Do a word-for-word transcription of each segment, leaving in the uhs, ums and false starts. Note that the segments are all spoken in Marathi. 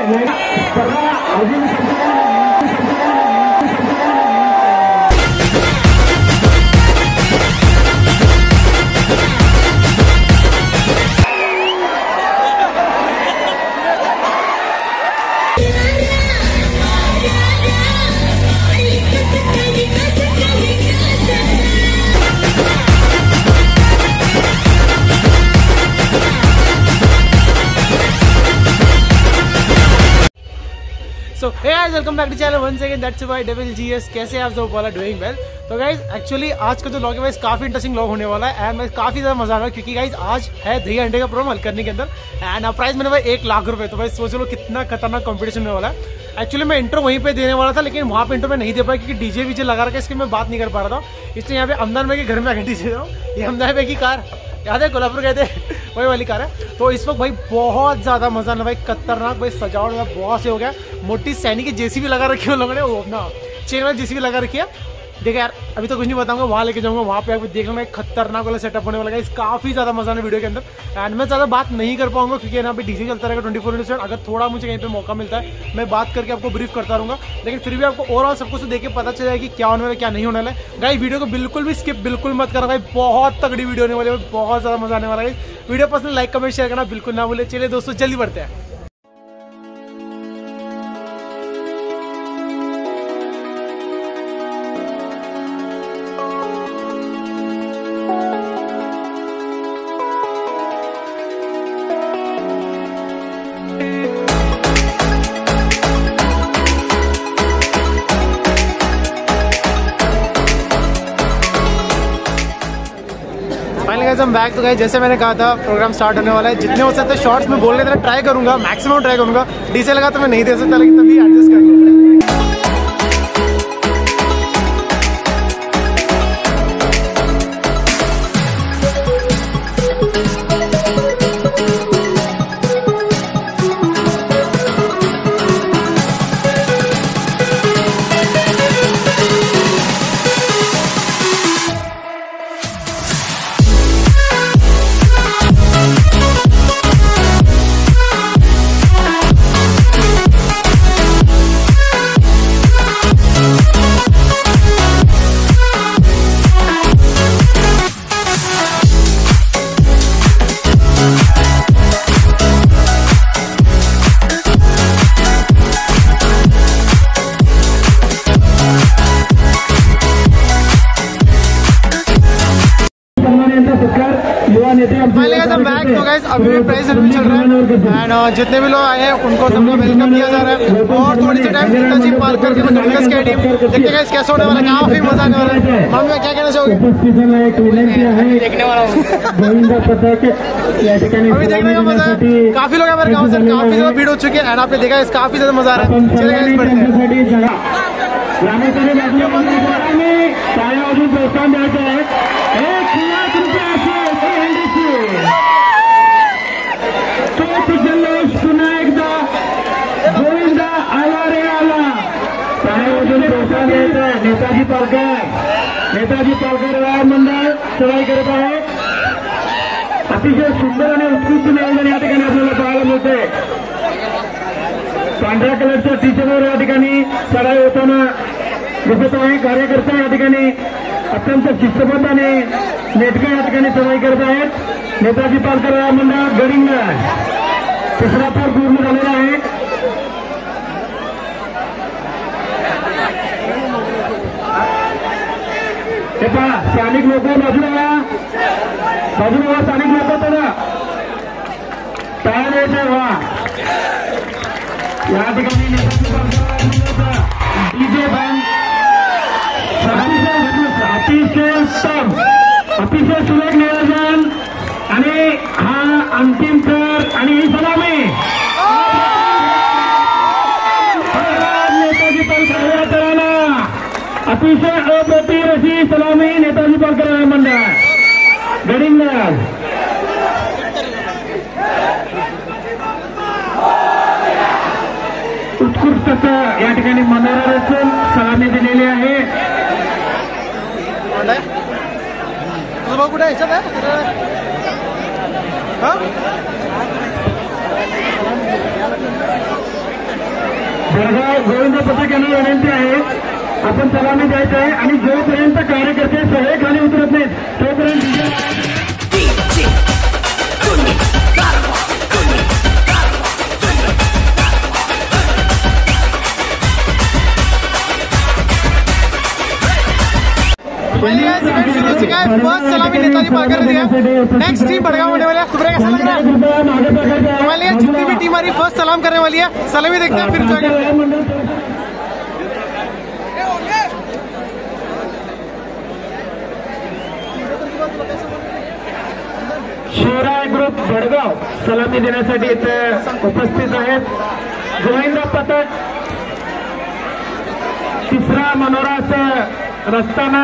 So hey guys, welcome back to channel once again. That's why Devil G S. कैसे आप सब वाला डूइंग वेल? तो गाइज एक्चुअली आज का जो व्लॉग है गाइस काफी इंटरेस्टिंग व्लॉग होने वाला है एंड मैं काफी ज्यादा मजा आ रहा है क्योंकि गाइज आज है दही अंडे का प्रोग्राम हल करने के अंदर एंड प्राइस मैंने भाई एक लाख रुपए। तो भाई सोच लो कितना खतरनाक कंपटीशन होने वाला है। एक्चुअली मैं इंट्रो वहीं पे देने वाला था लेकिन वहाँ पे इंट्रो में नहीं दे पाया क्योंकि डीजे वीजे लगा रखा है, इसकी मैं बात नहीं कर पा रहा था। इसलिए यहाँ पे अमदान भाई के घर में आके डीजे दे रहा हूँ। ये अमदान भाई की कार याद है, कोल्हापुर गए थे वही वाली कार है। तो इस वक्त भाई बहुत ज्यादा मजा ना भाई, खतरनाक भाई सजावट में बहुत से हो गया। मोटी सैनी की जेसीबी लगा रखी है उन लोगों ने, वो अपना चेन वाली जेसीबी लगा रखी है। देखा यार अभी तो कुछ नहीं बताऊंगा, वहाँ लेके जाऊंगा, वहाँ पे देख लूंगा एक खतरनाक वाला सेटअप होने वाला है। काफी ज्यादा मजा है वीडियो के अंदर एंड मैं ज्यादा बात नहीं कर पाऊंगा क्योंकि यहाँ पे डीजे चलता रहेगा ट्वेंटी फोर इंटू सेवन। अगर थोड़ा मुझे कहीं पे मौका मिलता है मैं बात करके आपको ब्रीफ करता रहूंगा, लेकिन फिर भी आपको ओवरऑल सब कुछ देख के पता चल जाएगा कि क्या होने वाला है क्या नहीं होने वाला है। गाइस वीडियो को बिल्कुल भी स्किप बिल्कुल मत करना भाई, बहुत तगड़ी वीडियो होने वाली है, बहुत ज्यादा मजा आने वाला है। वीडियो पसंद लाइक कमेंट शेयर करना बिल्कुल ना भूले। चलिए दोस्तों जल्दी बढ़ते हैं। हम बैक तो गए, जैसे मैंने कहा था प्रोग्राम स्टार्ट होने वाला है। जितने हो सकते शॉर्ट्स में बोलने देना ट्राई करूंगा, मैक्सिमम ट्राई करूंगा। डीजे लगा तो मैं नहीं दे सकता लेकिन तभी एडजस्ट कर लूंगा। तो गाइस अभी भी प्राइस सेरेमनी चल रहा है एंड जितने भी लोग आए हैं उनको सबको वेलकम किया जा रहा है। और थोड़ी सी टाइम नेताजी पार्क करके मैं निकल के टीम देखते गाइस कैसे होने वाला है, काफी मजा आने वाला है। मामी क्या कहना चाहोगे? देखने वाला हूँ अभी देखने का मजा है। काफी लोग हमारे गाँव से काफी ज्यादा भीड़ हो चुकी है एंड आपने देखा है काफी ज्यादा मजा आ रहा है। चलिए गाइस बढ़ते नेताजी पालकर नेताजी पालकर व्यवहार मंडळ सवाई करत आहे। अतिशय सुंदर आणि उत्कृष्ट नियोजन या ठिकाणी आपल्याला पाहायला मिळते। पांढऱ्या कलरच्या टी शर्टवर या ठिकाणी चढाई होताना दिसत आहे। कार्यकर्ते या ठिकाणी अत्यंत शिस्तबद्ध आणि नेटके या ठिकाणी सवाई करत आहेत। नेताजी पालकर व्यवहार मंडळ गडिंग तिसरा पार पूर्ण झालेला आहे। स्थानिक लोक बाजूला बाजूला स्थानिक लोक होतं टाळ्या द्यायच्या वा या ठिकाणी डीजे बँड अतिशय उत्तम अतिशय सुरेख नियोजन आणि हा अंतिम कर आणि ही सलामी नेताजी पालकर अतिशय अप्रतिम अशी सलामी नेताजी पालकर मंडळ गडिंग उत्कृष्ट या ठिकाणी मनोरा रचून सलामी दिलेली आहे। तुझा कुठे ह्याच्यात आहे? भडगाव गोविंद पथक यांना विनंती आहे आपण सलामी द्यायचं आहे आणि जोपर्यंत कार्यकर्ते सगळे खाली उतरत नाहीत तोपर्यंत शुरू हो चुका है। फर्स्ट सलामी नेताजी पालकर ने दिया। नेक्स्ट टीम भड़गांव होने वाली है। सुबह कैसा लग रहा है? हमारे लिए जितनी भी टीम आ रही फर्स्ट सलाम करने वाली है। सलामी देखते हैं फिर क्या करते हैं। शिवराय ग्रुप भडगाव सलामी देण्यासाठी इथे उपस्थित आहेत। गोविंद पथक तिसरा मनोरास रस्ताना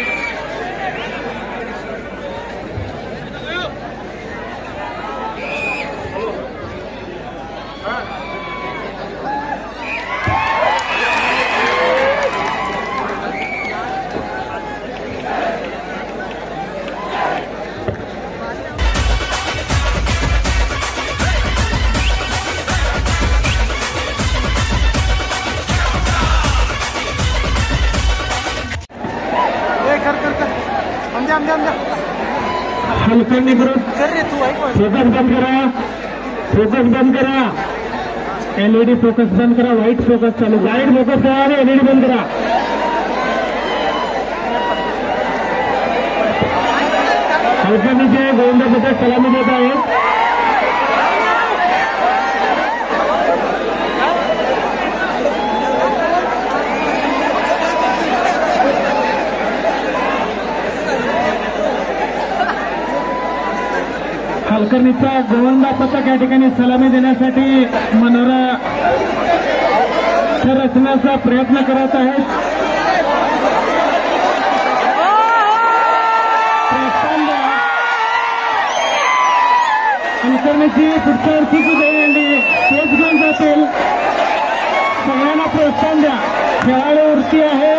हलकर्णी ग्रुप फोकस बंद करा, फोकस बंद करा, एलईडी फोकस बंद करा, व्हाईट फोकस चालू, व्हाईट फोकस करा आणि एलईडी बंद करा। हलकर्णीचे गोविंद पथक सलामी देत आहेत। हलकर्णीचा गोविंद पथक या ठिकाणी सलामी देण्यासाठी मनोरा रचण्याचा प्रयत्न करत आहेत। हलकर्णीची पुढच्या वर्षीची दहीहंडी तेच घेऊन जातील। सगळ्यांना प्रोत्साहन द्या, खेळाडूवरती आहे।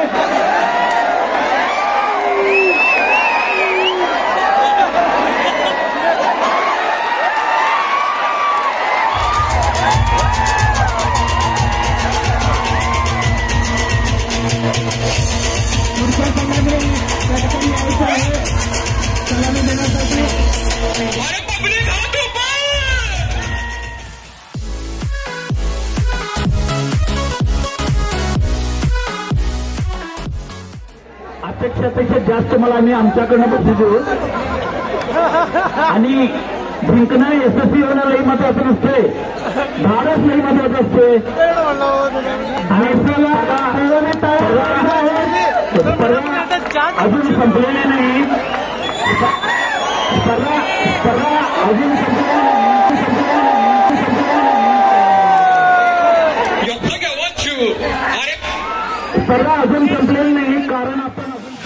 अपेक्षापेक्षा जास्त मला मी आमच्याकडनं बक्षीस देऊ आणि जिंकणं यशस्वी होणं लई महत्वाचं नसते, धाडस लई महत्वाचं असते। अजून संपलेले नाही, स्पर्धा स्पर्धा अजून संपलेली स्पर्धा अजून संपलेली नाही कारण आपण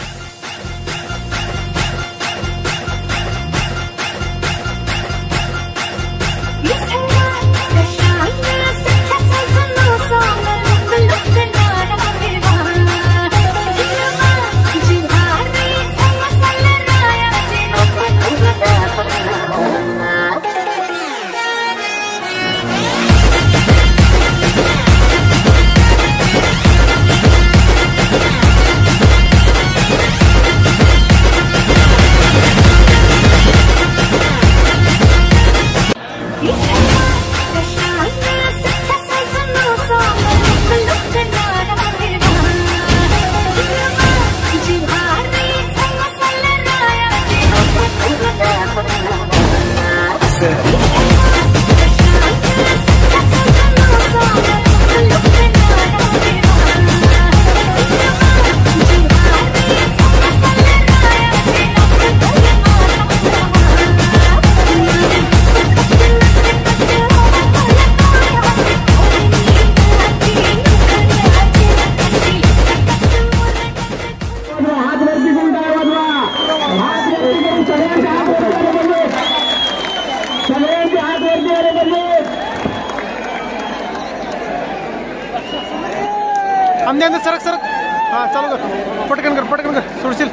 अंदर अंदर सरक सरक हाँ चालू कर पटकन कर पटकन कर सुरशील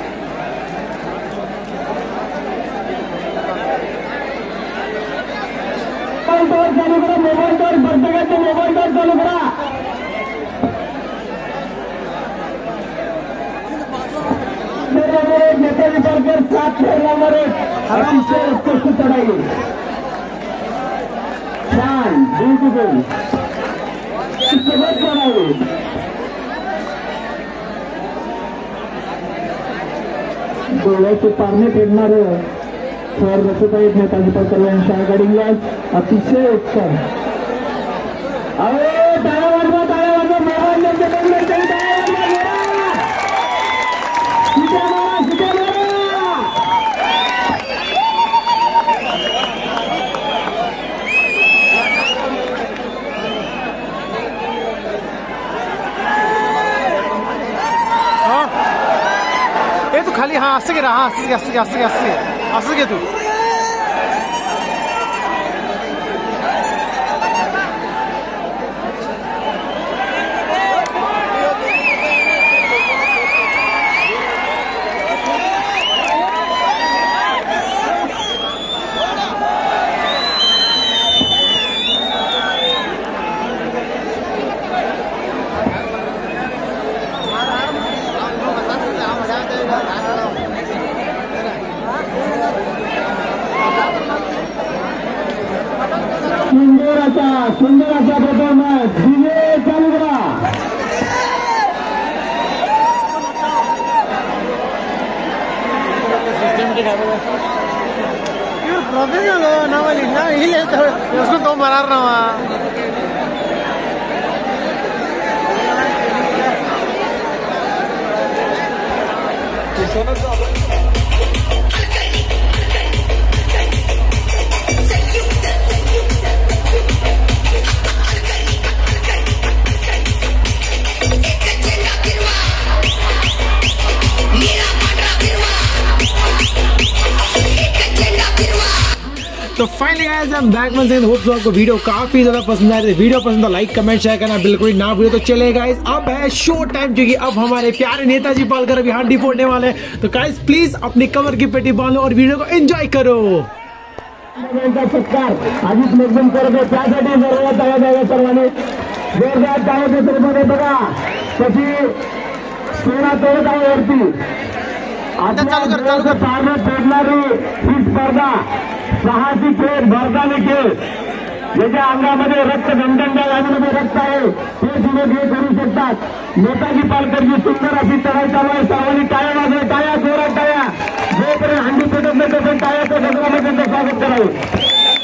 मोबाईल चालू करा मोबाईल मोबाईल चालू करा नंबर एक नेताजी पालकर, सात नंबर एक अतिशय उत्कृष्ट चढाई, छान ब्युटिफुल शिस्तबद्ध चढाई. डोळ्याचे पारणे फेडणार सर रचत आहेत नेताजी पालकर यांच्या गाडीला. अतिशय उत्तम. अरे टाळ्या वाजवा, टाळ्या वाजवा. महाराजांचे बंगले टाळ्या वाजवा. शिट्या मारा, शिट्या मारा. हाँ ये तू खाली हाँ असं घे रा हाँ असं घे असं घे असं घे असं घे असं घे तू. सुंदर असा सुंदर असा परफॉर्मन्स. विजय चालू करा. प्रोफेशनल हो ना वाली ना ही लेता है उसको तो मरार ना हुआ. तो finally guys I am back once again. Hope so आपको वीडियो काफी ज्यादा पसंद आया. तो वीडियो पसंद तो लाइक कमेंट शेयर करना बिल्कुल ना भूलिए. तो चले गाइस अब है शो टाइम, क्योंकि अब हमारे प्यारे नेताजी पालकर अभी हांडी फोड़ने वाले हैं. तो गाइस प्लीज अपनी कमर की पेटी बांधो और वीडियो को एंजॉय करो. सत्कार आधीच एकदम करत आहे. त्यासाठी सर्व टाळ्या द्याव्या सर्वांनी. जोरदार टाळ्याच्या स्वरूपाने बघा कशी सोना तोडत आहे वरती. आपल्या पारणे फेडणारी ही स्पर्धा साहसी खेळ, भरदानी खेळ. ज्याच्या अंगामध्ये रक्त दंडंड्या अंगामध्ये रक्त आहे ते सुद्धा हे करू शकतात. नेताजी पालकरची सुंदर अशी चढाई चालू आहे. सर्वांनी टाळ्या वाजवा, टाळ्या जोरात टाळ्या. जोपर्यंत हंडी पेटत नाही तोपर्यंत टाळ्याच्या गजरामध्ये त्यांचं स्वागत करावं.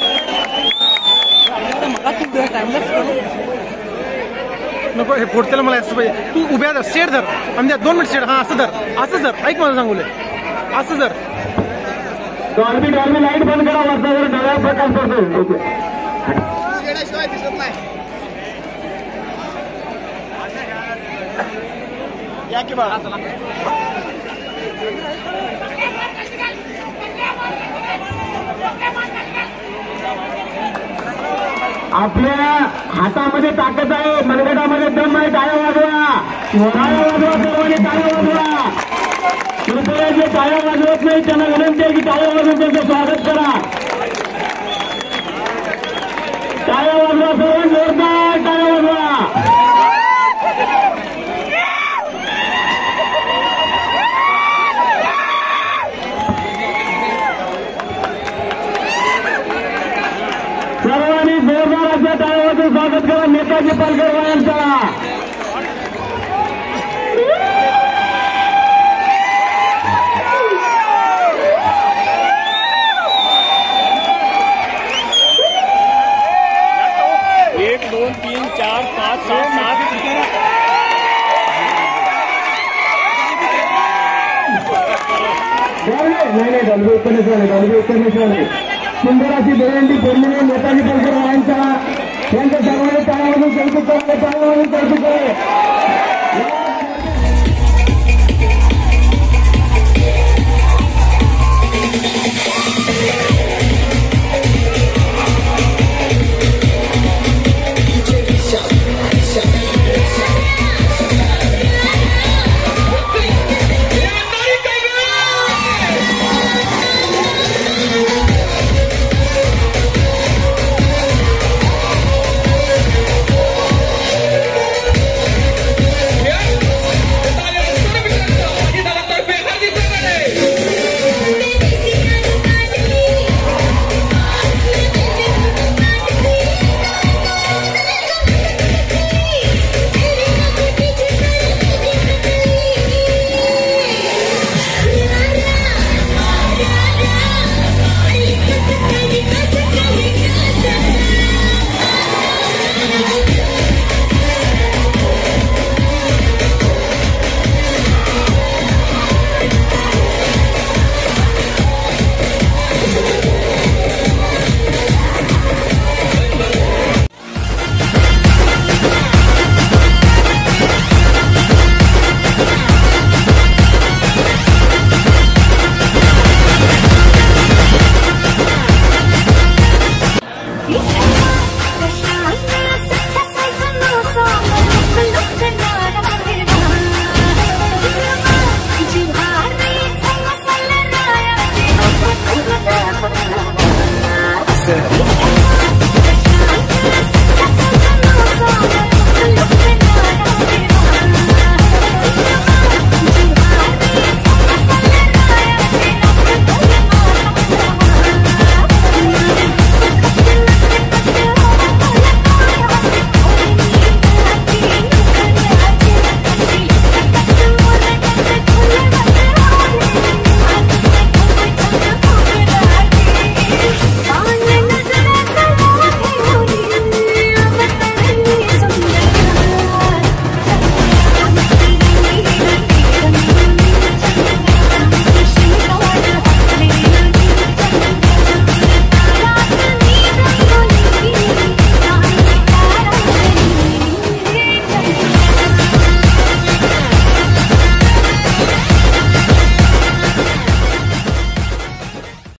नको हे फोडतेला मला असं पाहिजे. तू उभ्या धर, स्टेट धर. आमच्या दोन मिनिट स्टेट. हा असं धर, असं धर. ऐक मला सांगूले असं धर. डॉल्बी डॉल्बी लाईट बंद करा. वाजता जर डोळ्या प्रकाश पडतो. या की बा आपल्या हातामध्ये ताकद आहे, मनगटामध्ये दम आहे. टाळ्या वाजवा, टाळ्या वाजवा, सर्वांनी टाळ्या वाजवा. कृपया जे टाळ्या वाजवत नाही त्यांना विनंती आहे की टाळ्या वाजवून त्यांचं स्वागत करा. टाळ्या वाजवा, सर्वांनी जोरदार टाळ्या वाजवा. सर्वांनी जोरदार अशा टाळ्या वाजवून स्वागत करा नेताजी पालकर यांचा. एक दोन तीन चार पाच सहा सात. नाही नाही डॉल्बी उत्तरेश झाले, डॉल्बी उत्तरेश झाले. सुंदर अशी दहीहंडी फोडलेली नेताजी पालकर यांच्या यांच्या सर्वांनी टाळ्या वाजवून कौतुक करावे, टाळ्या वाजवून कौतुक करावे.